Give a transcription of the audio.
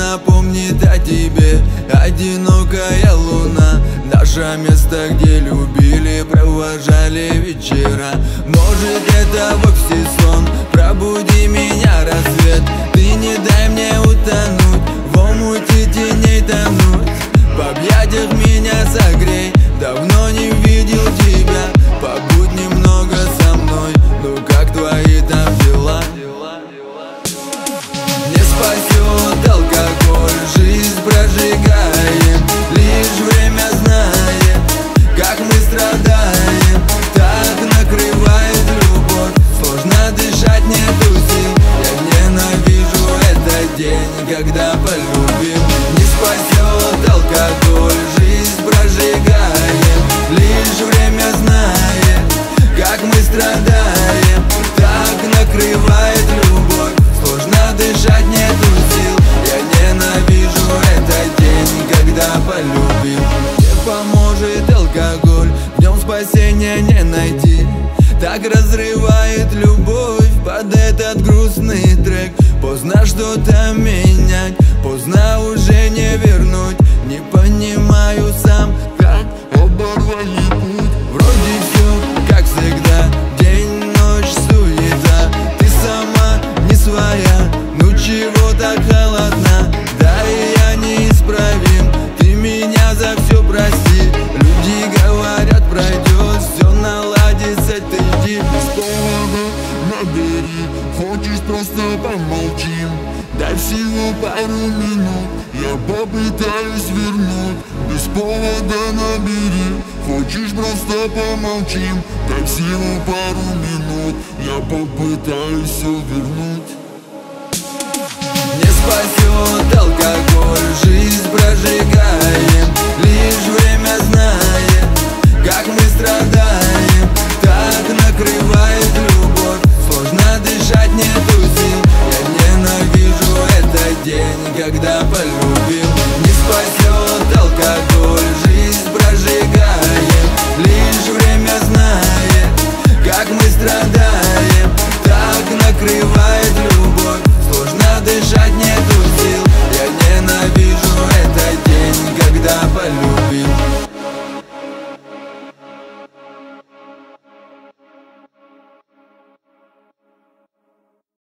напомнит о тебе одинокая луна. Наше место, где любили, провожали вечера. Может, это вовсе сон, пробуди меня, рассвет. Ты не дай мне утонуть, в омуте теней тонуть. В объятиях меня согрей, давно не видел тебя. Побудь немного со мной, ну как твои там дела? Не спасет алкоголь, жизнь прожигаем. Лишь время знает, как мы страдаем. Так накрывает любовь, сложно дышать, нету сил. Я ненавижу этот день, когда полюбил. Не спасет алкоголь, жизнь прожигаем. Лишь время знает, как мы страдаем. Так накрывает любовь, сложно дышать, нету сил. Я ненавижу этот день, когда полюбил. Не поможет алкоголь, в нем спасения не найти. Так разрывает любовь под этот грустный трек. Поздно что-то менять, поздно уже не вернуть. Не понимаю сам, как оборвали путь. Вроде все, как всегда, день, ночь, суета. Ты сама не своя, ну чего так холодна? Да и я неисправим, ты меня за все прости. Люди говорят, пройдет, все наладится, ты иди. Без повода набери, хочешь просто помолчим. Дай всего пару минут, я попытаюсь вернуть. Без повода набери, хочешь просто помолчим. Дай всего пару минут, я попытаюсь все вернуть. Не спасет алкоголь, жизнь прожигаем. Лишь время знает, как мы страдаем. Так накрывает любовь, сложно дышать, нету сил. Я ненавижу этот день, когда полюбил.